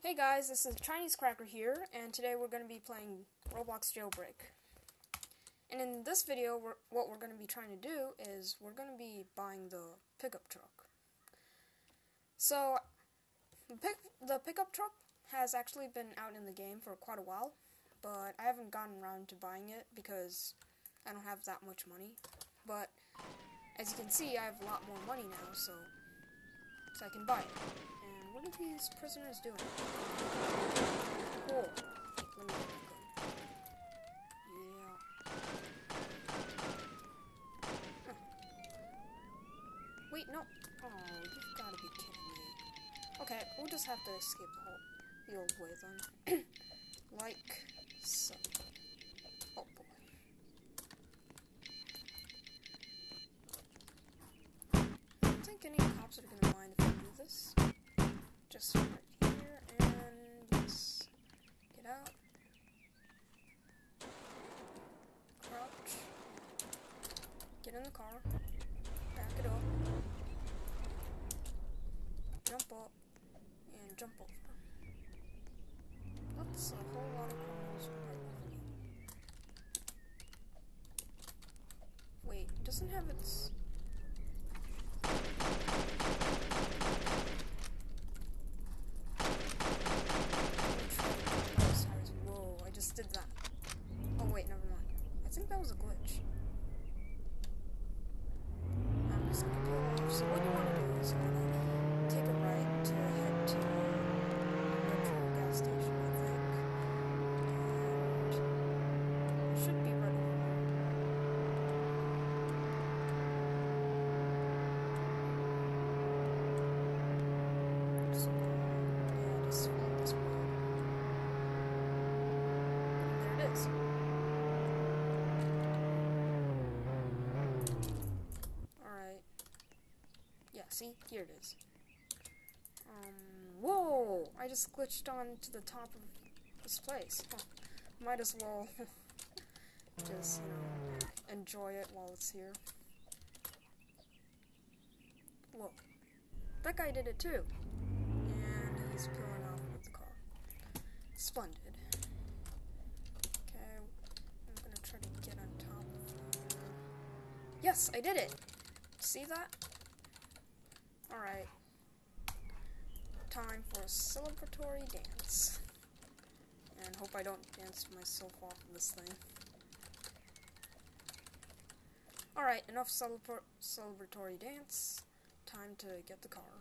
Hey guys, this is Chinese Cracker here, and today we're going to be playing Roblox Jailbreak. And in this video, what we're going to be trying to do is we're going to be buying the pickup truck. So, the pickup truck has actually been out in the game for quite a while, but I haven't gotten around to buying it because I don't have that much money. But, as you can see, I have a lot more money now, so I can buy it. And what are these prisoners doing? Cool. Let me get that gun. Yeah. Huh. Wait, no. Oh, you've got to be kidding me. Okay, we'll just have to escape the old way then. Like so. Oh boy. I don't think any cops are gonna mind if I do this. Just right here, and yes. Get out. Crouch. Get in the car. Back it up. Jump up. And jump over. That's a whole lot of criminals right over you. Wait, it doesn't have its... Whoa, I just did that. Oh wait, never mind. I think that was a glitch. I'm just gonna peel off. So what you want to do is you want to take a right to head to the gas station, I think. And it should be right over here. So, yeah, just follow this road. There it is. Alright. Yeah, see? Here it is. Whoa! I just glitched on to the top of this place. Huh. Might as well just, enjoy it while it's here. Whoa. That guy did it too. And he's peeling off with the car. Splendid. Okay, I'm gonna try to get on top of here. Yes, I did it! See that? Alright. Time for a celebratory dance. And hope I don't dance myself off of this thing. Alright, enough celebratory dance. Time to get the car.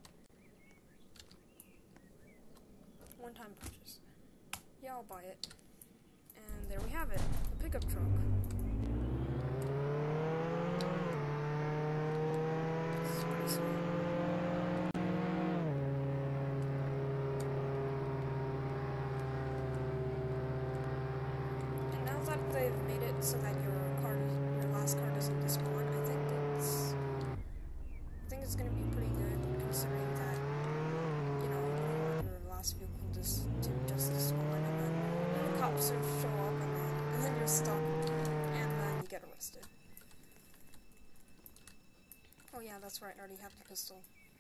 One-time purchase. Yeah, I'll buy it. And there we have it, the pickup truck. This is pretty sweet. And now that they've made it so that your last car doesn't despawn, I think it's gonna be pretty good, considering that, you don't want your last vehicle just despawn, and then the cops show up, and then you're stuck, and then you get arrested. Oh yeah, that's right, I already have the pistol.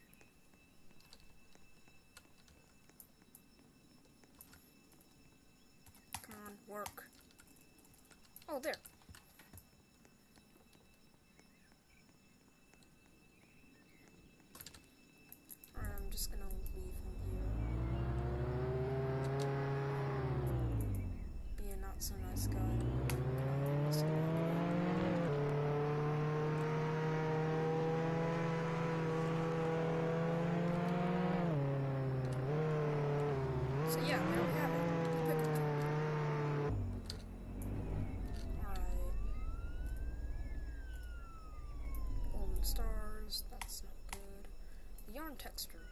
Come on, work. Oh, there. Alright, I'm just gonna leave him here. Be a not so nice guy. So yeah, there we have it. Pickup truck. Alright. Golden stars, that's not good. The yarn texture.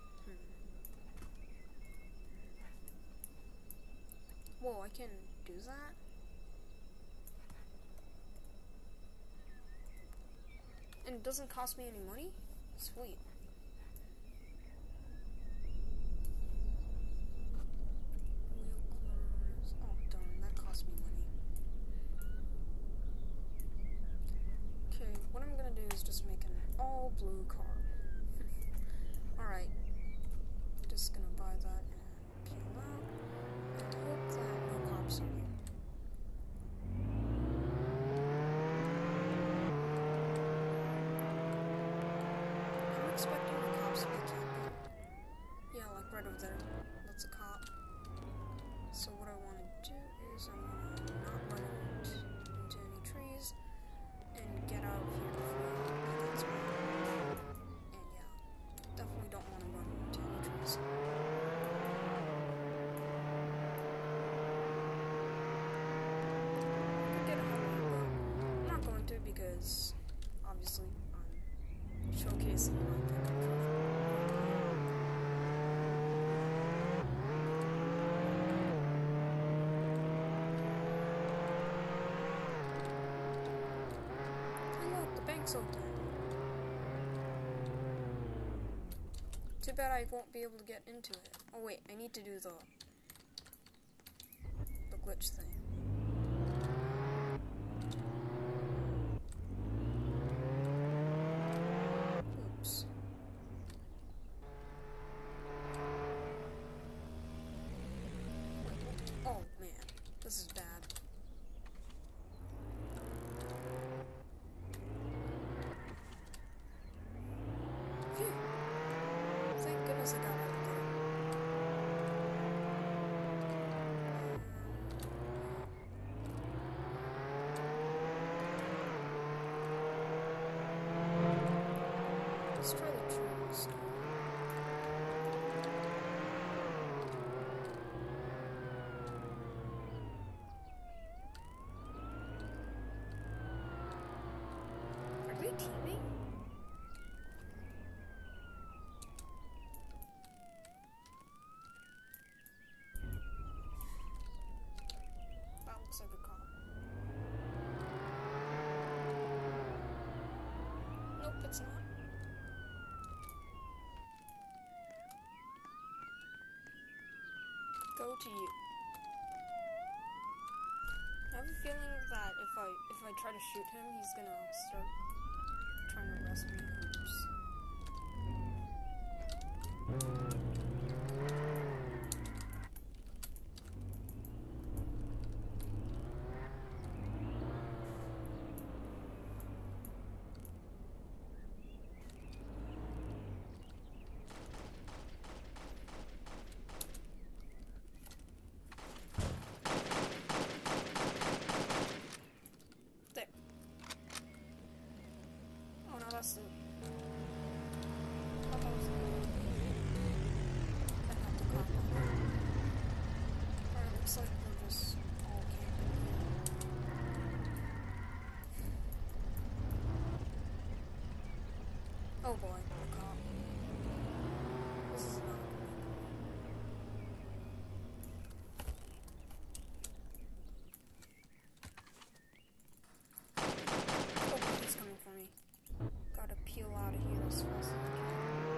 Whoa, I can do that? And it doesn't cost me any money? Sweet. Wheel cars. Oh, darn, that cost me money. Okay, what I'm gonna do is just make an all-blue car. Alright. Just gonna buy that and because obviously I'm showcasing my pickup truck. Hey look, the bank's open. Too bad I won't be able to get into it. Oh wait, I need to do the glitch thing. Oops. Oh man, this is bad. Phew. Thank goodness I got out of there. Let's try the jewelry store. Are they teaming? That looks like a cop. Nope, it's not. Go to you. I have a feeling that if I try to shoot him, he's gonna start trying to arrest me. Oops. There. Oh no, that's the. That was I have to cop on that. Alright, looks like we're just all camping here. Oh boy, the cop. This is not good. Oh boy, he's coming for me. Gotta peel out of here as fast as I can.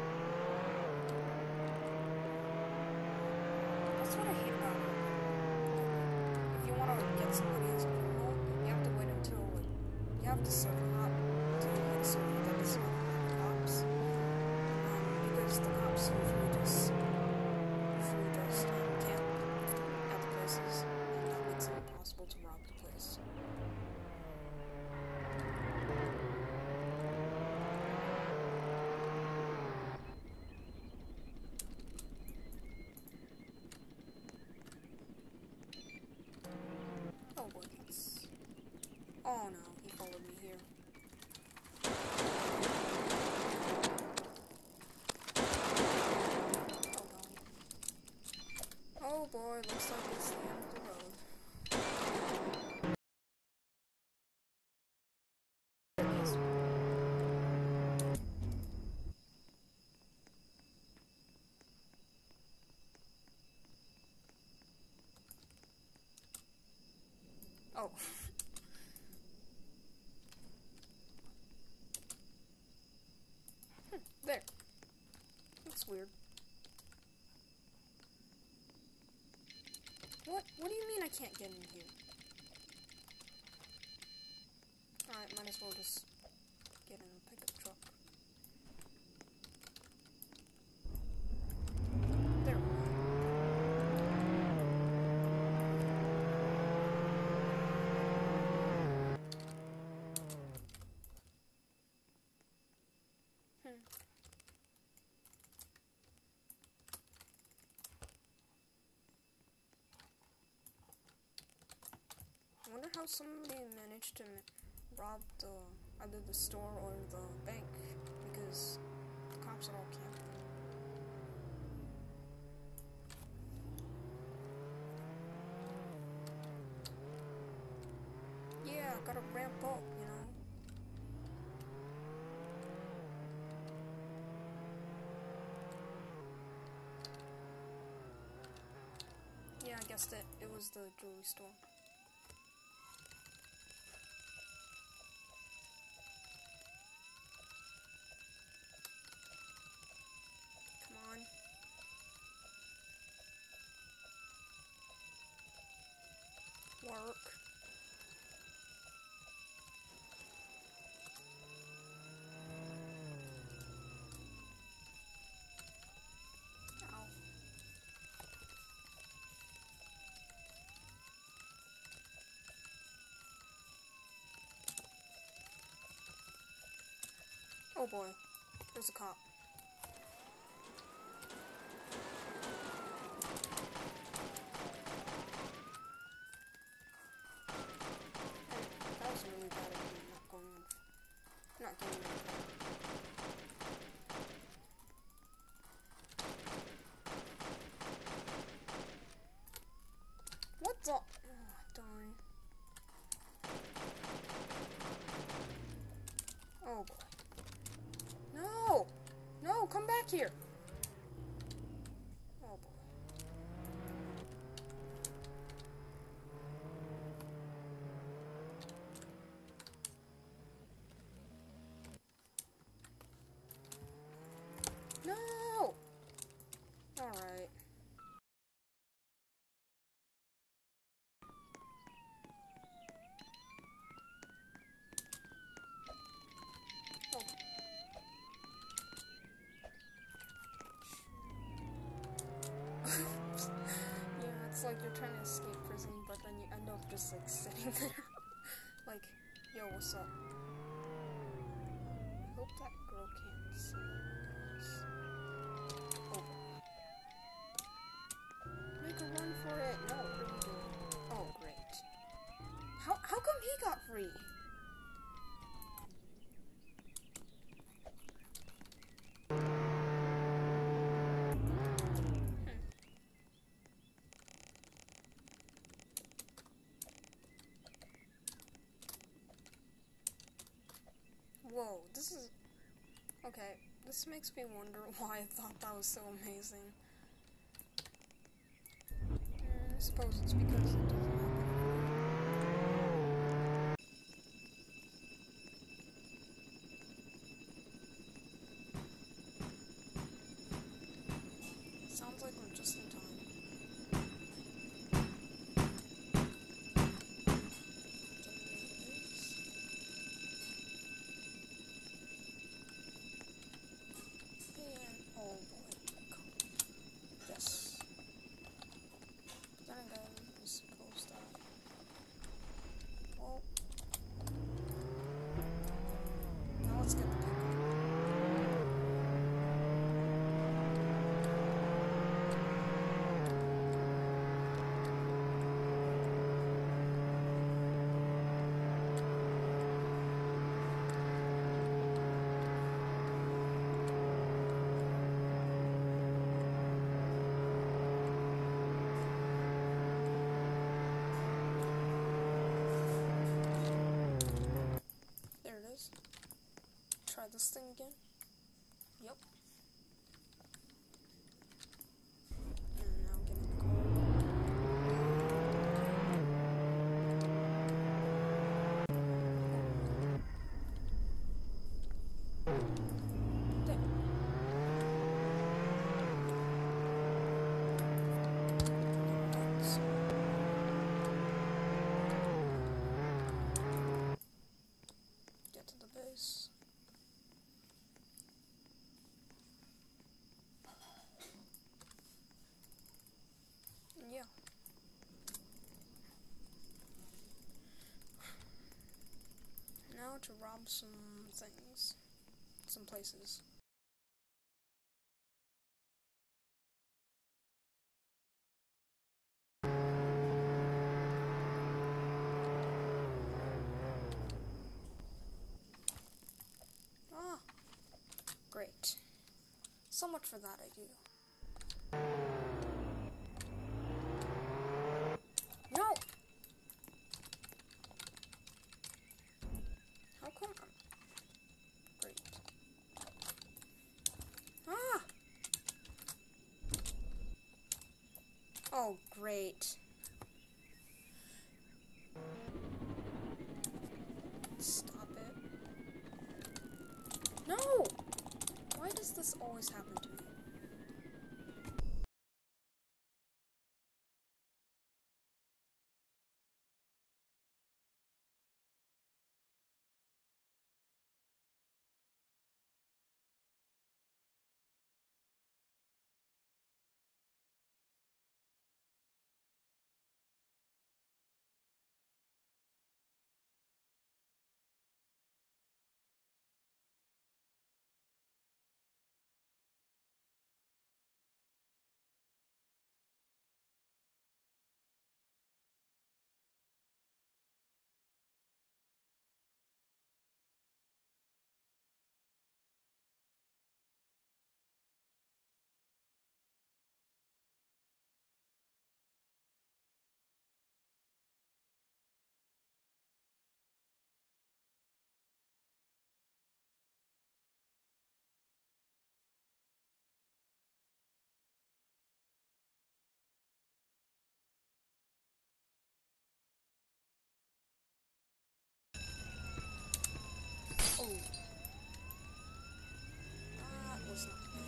That's what I hate about it. If you want to get somebody as a criminal, you have to wait until you have to serve them up to like serve that does not have the cops. Because the cops usually just camp at the places, and that makes it impossible to rob the place. Oh boy, that's... Oh no, he followed me here. Oh no. Oh boy, looks like it's the end of the road. Oh. There. That's weird. What? What do you mean I can't get in here? Alright, might as well just get in a pickup truck. There we go. I wonder how somebody managed to rob either the store or the bank, because the cops are all camping. Yeah, gotta ramp up, you know. Yeah, I guessed it. It was the jewelry store. Come on. Work. Ow. Oh boy, there's a cop. That was a really bad idea, not getting in. What the? Oh, darn. Oh boy. No! No, come back here! Oh boy. No! Alright. Oh. Yeah, it's like you're trying to escape prison, but then you end up just like sitting there. Like, yo, what's up? I hope that girl can't see me, guys. Oh. Make a run for it! No, what are you doing? Oh, great. How come he got free? Whoa, this is... Okay, this makes me wonder why I thought that was so amazing. I suppose it's because it doesn't happen. Sounds like we're just in time. Oh boy. Yes. But then again, I suppose that... Well... Now let's get the pickup. There it is. Try this thing again. Yep. And now get in the car. There. Get to the base. Yeah. Now to rob some things. Some places. Ah. Great. So much for that idea. No! How come I'm... Great. Ah! Oh, great. Stop it. No! Why does this always happen to me? Oh. That was not good.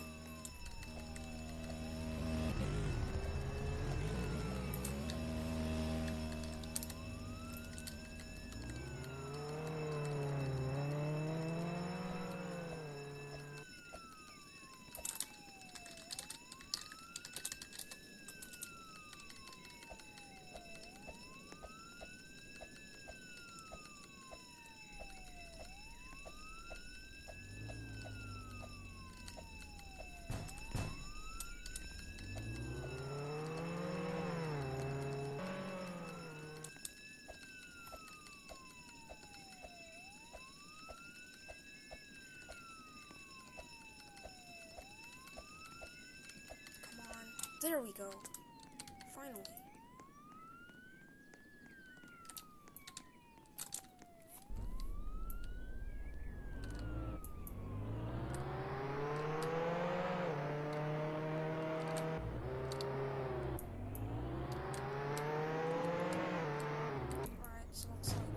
There we go. Finally. Alright, so looks like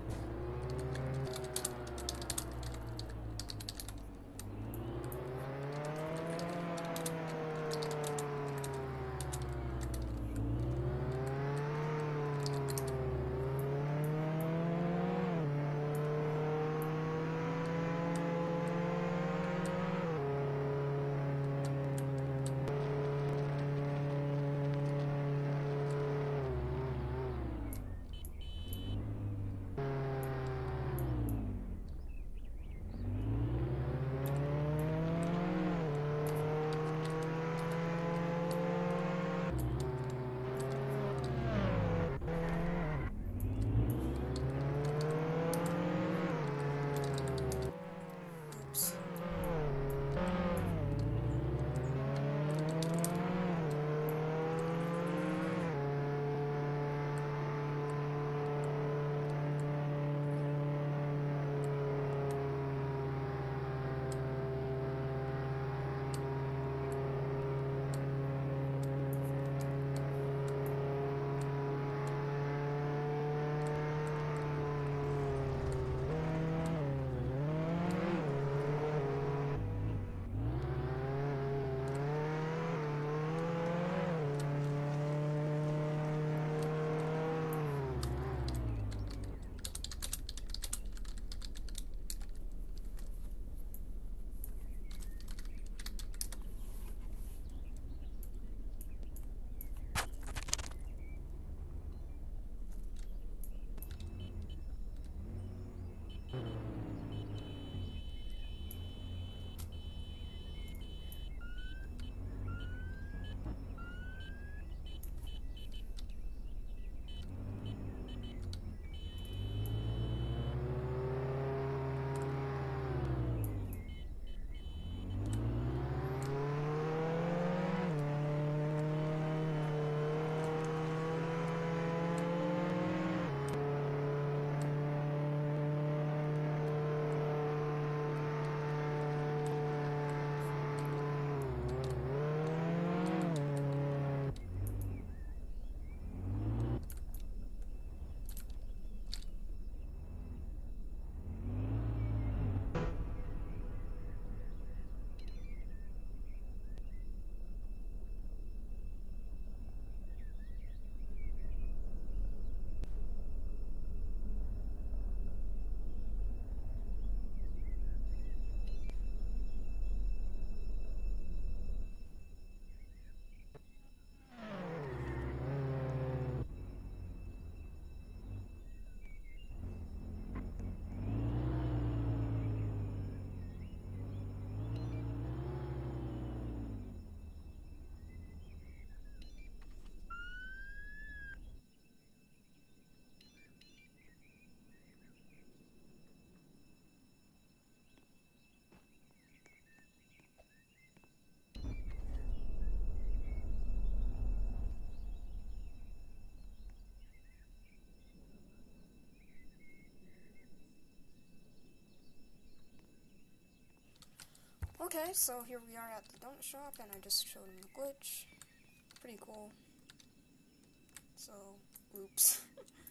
Okay, so here we are at the donut shop, and I just showed him the glitch. Pretty cool. So, oops.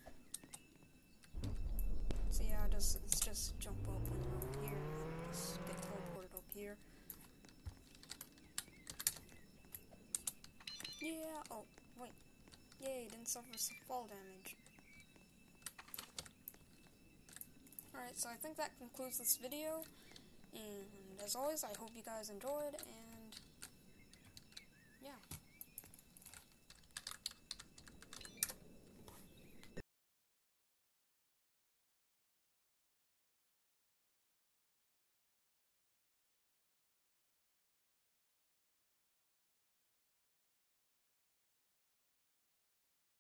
So yeah, it's just jump up when you're over here, and then just get teleported up here. Yeah, oh, wait. Yay, didn't suffer some fall damage. Alright, so I think that concludes this video, and as always, I hope you guys enjoyed, and